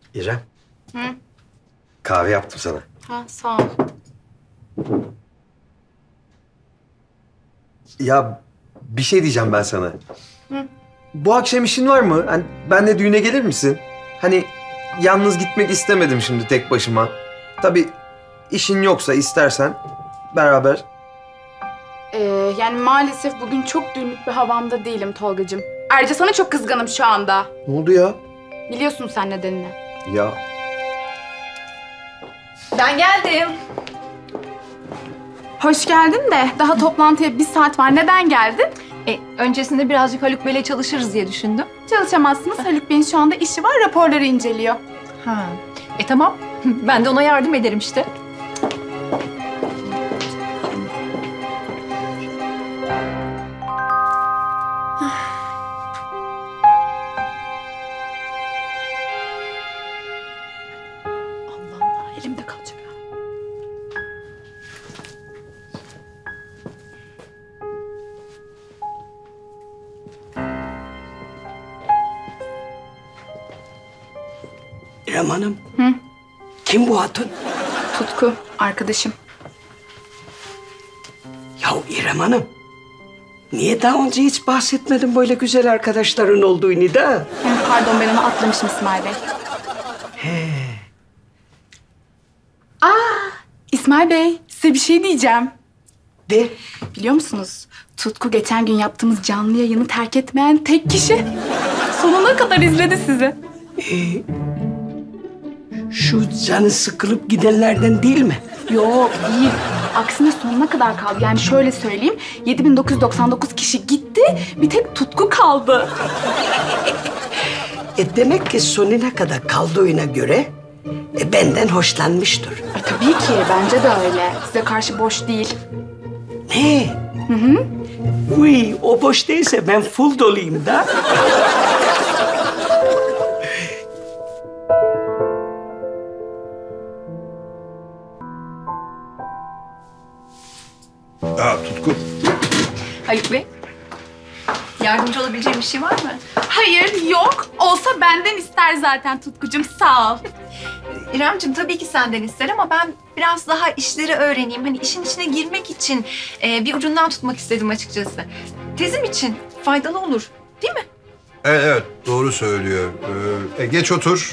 İrem. Hı? Kahve yaptım sana. Ha, sağ ol. Ya bir şey diyeceğim ben sana. Hı? Bu akşam işin var mı? Hani benle düğüne gelir misin? Hani yalnız gitmek istemedim şimdi tek başıma. Tabii işin yoksa istersen beraber. Yani maalesef bugün çok düğünlük bir havamda değilim Tolgacığım. Ayrıca sana çok kızgınım şu anda. Ne oldu ya? Biliyorsun sen nedenini. Ya Ben geldim. Hoş geldin de daha toplantıya 1 saat var. Neden geldin? Öncesinde birazcık Haluk Bey'le çalışırız diye düşündüm. Çalışamazsınız. Haluk Bey'in şu anda işi var. Raporları inceliyor. Ha. Tamam. Ben de ona yardım ederim işte. Allah Allah, elimde kalacak. İrem Hanım. Hı? Kim bu hatun? Tutku, arkadaşım. Yahu İrem Hanım. Niye daha önce hiç bahsetmedin böyle güzel arkadaşların olduğunu da? Pardon, ben onu atlamışım İsmail Bey. İsmail Bey, size bir şey diyeceğim. De. Biliyor musunuz? Tutku geçen gün yaptığımız canlı yayını terk etmeyen tek kişi. Sonuna kadar izledi sizi. Şu canı sıkılıp gidenlerden değil mi? Yok, değil. Aksine sonuna kadar kaldı. Yani şöyle söyleyeyim, 7999 kişi gitti, bir tek Tutku kaldı. Demek ki sonuna kadar kaldığına göre benden hoşlanmıştır. Tabii ki, bence de öyle. Size karşı boş değil. Ne? Hı hı. Uy, o boş değilse ben full doluyum da. Tutku. Haluk Bey, yardımcı olabileceğim bir şey var mı? Hayır, yok. Olsa benden ister zaten Tutkucuğum, sağ ol. İremciğim tabii ki senden ister ama ben biraz daha işleri öğreneyim. Hani işin içine girmek için bir ucundan tutmak istedim açıkçası. Tezim için faydalı olur, değil mi? Evet, doğru söylüyor. Geç otur.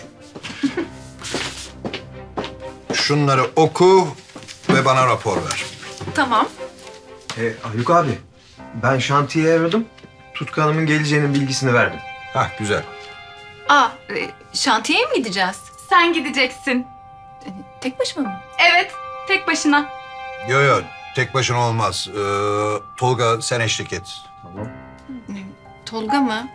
Şunları oku ve bana rapor ver. Tamam. Haluk abi, ben şantiyeye aradım. Tutku Hanım'ın geleceğinin bilgisini verdim. Hah, güzel. Şantiyeye mi gideceğiz? Sen gideceksin. Tek başıma mı? Evet, tek başına. Yo, tek başına olmaz. Tolga, sen eşlik et. Tamam. Tolga mı?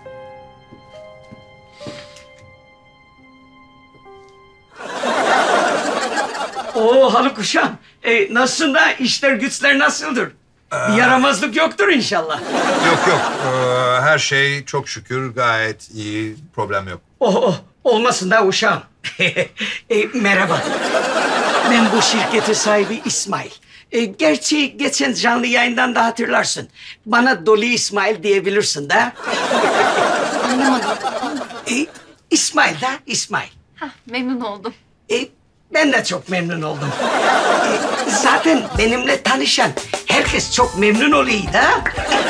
Oo Haluk Uşağım. Nasılsın da işler güçler nasıldır? Bir yaramazlık yoktur inşallah. Yok. Her şey çok şükür gayet iyi. Problem yok. Olmasın da uşağım. Merhaba. Ben bu şirketin sahibi İsmail. Gerçi geçen canlı yayından da hatırlarsın. Bana Doli İsmail diyebilirsin de. Anlamadım. İsmail da İsmail. Memnun oldum. Ben de çok memnun oldum. Zaten benimle tanışan herkes çok memnun oluyor da.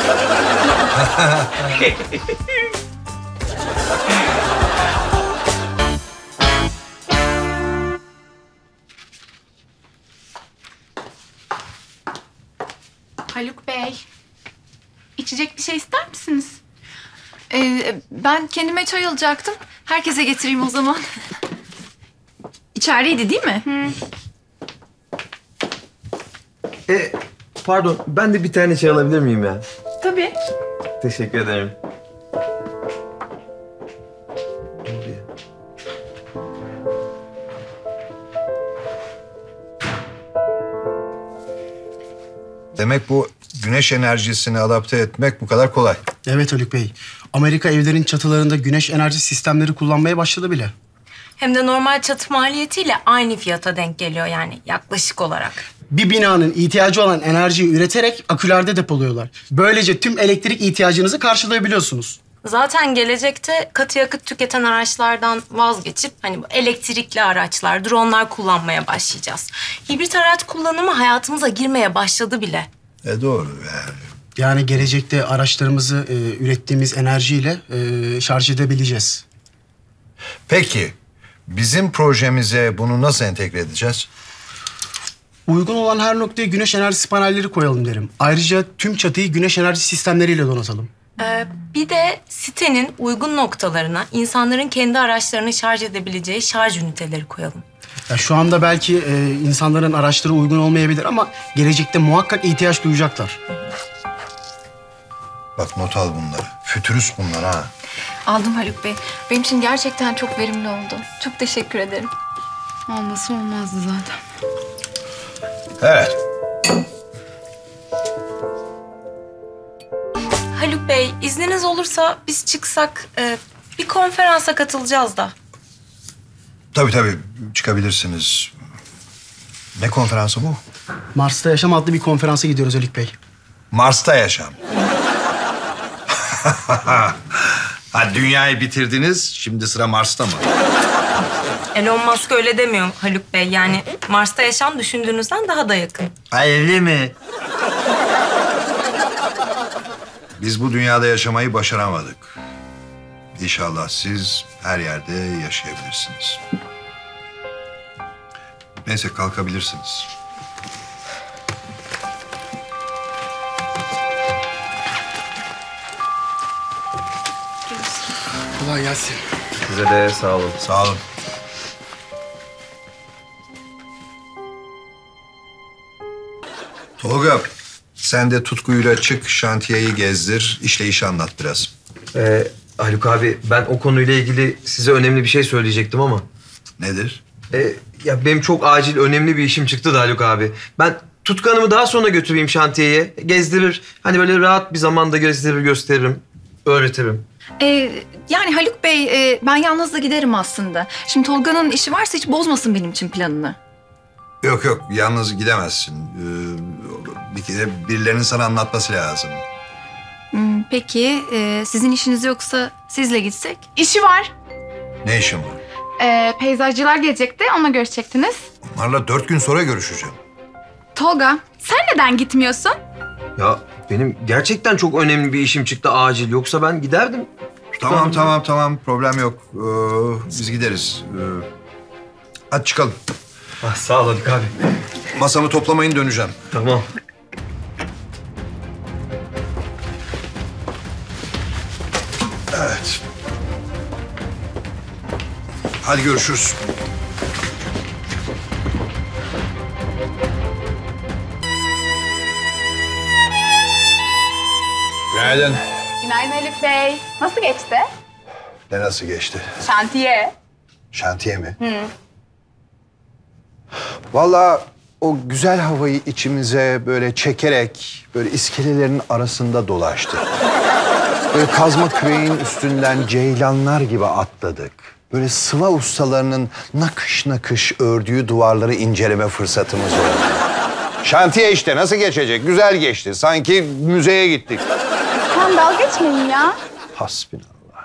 Haluk Bey, içecek bir şey ister misiniz? Ben kendime çay alacaktım. Herkese getireyim o zaman. İçerideydi değil mi? Pardon, ben de bir tane çay alabilir miyim ya? Tabii. Teşekkür ederim. Ne oluyor? Demek bu güneş enerjisini adapte etmek bu kadar kolay. Evet Haluk Bey. Amerika evlerin çatılarında güneş enerji sistemleri kullanmaya başladı bile. Hem de normal çatı maliyetiyle aynı fiyata denk geliyor yani yaklaşık olarak. Bir binanın ihtiyacı olan enerjiyi üreterek akülerde depoluyorlar. Böylece tüm elektrik ihtiyacınızı karşılayabiliyorsunuz. Zaten gelecekte katı yakıt tüketen araçlardan vazgeçip hani bu elektrikli araçlar, dronlar kullanmaya başlayacağız. Hibrit araç kullanımı hayatımıza girmeye başladı bile. Doğru yani. Yani gelecekte araçlarımızı ürettiğimiz enerjiyle şarj edebileceğiz. Peki bizim projemize bunu nasıl entegre edeceğiz? Uygun olan her noktaya güneş enerjisi panelleri koyalım derim. Ayrıca tüm çatıyı güneş enerji sistemleriyle donatalım. Bir de sitenin uygun noktalarına insanların kendi araçlarını şarj edebileceği şarj üniteleri koyalım. Ya şu anda belki insanların araçları uygun olmayabilir ama gelecekte muhakkak ihtiyaç duyacaklar. Bak not al bunları. Fütürist bunlar ha. Aldım Haluk Bey. Benim için gerçekten çok verimli oldu. Çok teşekkür ederim. Olması olmazdı zaten. Evet. Haluk Bey, izniniz olursa biz çıksak bir konferansa katılacağız da. Tabii çıkabilirsiniz. Ne konferansı bu? Mars'ta Yaşam adlı bir konferansa gidiyoruz Haluk Bey. Mars'ta yaşam. Ha, dünyayı bitirdiniz, şimdi sıra Mars'ta mı? Elon Musk öyle demiyor Haluk Bey. Yani Mars'ta yaşam düşündüğünüzden daha da yakın. Öyle mi? Biz bu dünyada yaşamayı başaramadık. İnşallah siz her yerde yaşayabilirsiniz. Neyse kalkabilirsiniz. Kolay gelsin. Size de sağ olun. Sağ olun. Tolga, sen de Tutku'yla çık, şantiyeyi gezdir, işleyişi anlat biraz. Haluk abi ben o konuyla ilgili size önemli bir şey söyleyecektim ama. Nedir? Ya benim çok acil önemli bir işim çıktı da Haluk abi. Ben Tutku Hanım'ı daha sonra götüreyim şantiyeye. Gezdirir. Hani böyle rahat bir zamanda gezdirir, gösteririm, öğretirim. Yani Haluk Bey, ben yalnız da giderim aslında. Şimdi Tolga'nın işi varsa hiç bozmasın benim için planını. Yok, yalnız gidemezsin. Bir kere birilerinin sana anlatması lazım. Peki, sizin işiniz yoksa sizle gitsek? İşi var. Ne işin var? Peyzajcılar gelecekti, onunla görüşecektiniz. Onlarla 4 gün sonra görüşeceğim. Tolga, sen neden gitmiyorsun? Ya benim gerçekten çok önemli bir işim çıktı acil. Yoksa ben giderdim. Tamam. Problem yok. Biz gideriz. Hadi çıkalım. Sağ ol Haluk abi. Masamı toplamayın, döneceğim. Tamam. Evet. Hadi görüşürüz. Günaydın. Günaydın Haluk Bey. Nasıl geçti? Ne nasıl geçti? Şantiye. Şantiye mi? Vallahi o güzel havayı içimize böyle çekerek böyle iskelelerin arasında dolaştık. Böyle kazma küreğin üstünden ceylanlar gibi atladık. Böyle sıva ustalarının nakış nakış ördüğü duvarları inceleme fırsatımız oldu. Şantiye işte nasıl geçecek? Güzel geçti. Sanki müzeye gittik. Sen dalga geçmeyin ya. Hasbinallah.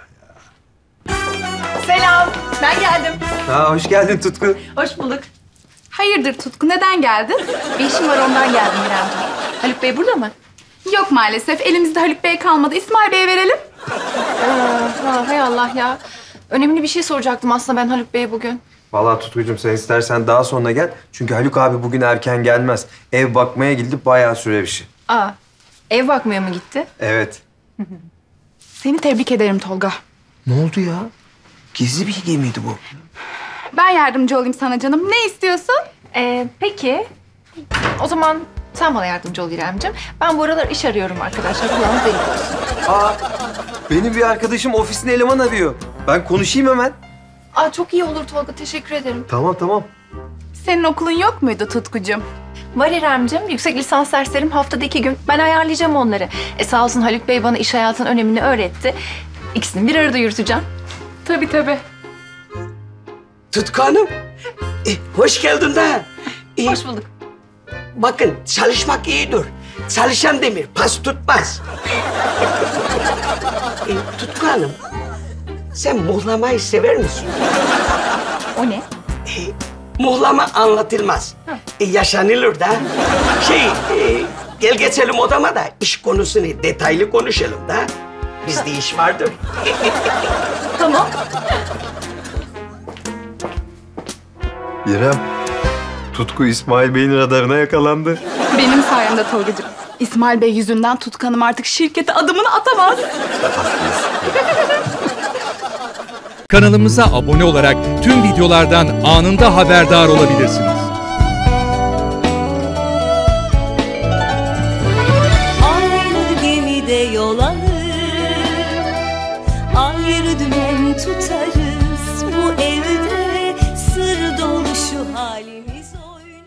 Selam, ben geldim. Hoş geldin Tutku. Hoş bulduk. Hayırdır Tutku, neden geldin? Bir işim var, ondan geldim İremciğim. Haluk Bey burada mı? Yok maalesef, elimizde Haluk Bey kalmadı. İsmail Bey'e verelim. Hay Allah ya. Önemli bir şey soracaktım aslında ben Haluk Bey'e bugün. Vallahi Tutkucuğum sen istersen daha sonra gel. Çünkü Haluk abi bugün erken gelmez. Ev bakmaya gidip bayağı süre bir şey. Ev bakmaya mı gitti? Evet. Seni tebrik ederim Tolga. Ne oldu ya? Gizli bilgi miydi bu? Ben yardımcı olayım sana canım. Ne istiyorsun? Peki. O zaman sen bana yardımcı ol İremciğim. Ben bu aralar iş arıyorum arkadaşlar. Kulağınız delik olsun. Benim bir arkadaşım ofisine eleman arıyor. Ben konuşayım hemen. Çok iyi olur Tolga. Teşekkür ederim. Tamam. Senin okulun yok muydu Tutkucuğum? Var İremciğim. Yüksek lisans derslerim haftada 2 gün. Ben ayarlayacağım onları. Sağ olsun Haluk Bey bana iş hayatının önemini öğretti. İkisini bir arada yürüteceğim. Tabii. Tutku Hanım, hoş geldin de. Hoş bulduk. Bakın, çalışmak iyidir. Çalışan demir, pas tutmaz. Tutku Hanım, sen muhlamayı sever misin? O ne? Muhlama anlatılmaz. Yaşanılır da. Gel geçelim odama da iş konusunu detaylı konuşalım da. Bizde iş vardır. Tamam. İrem, Tutku İsmail Bey'in radarına yakalandı. Benim sayemde Tolgacığım. İsmail Bey yüzünden Tutku Hanım artık şirkete adımını atamaz. Kanalımıza abone olarak tüm videolardan anında haberdar olabilirsiniz.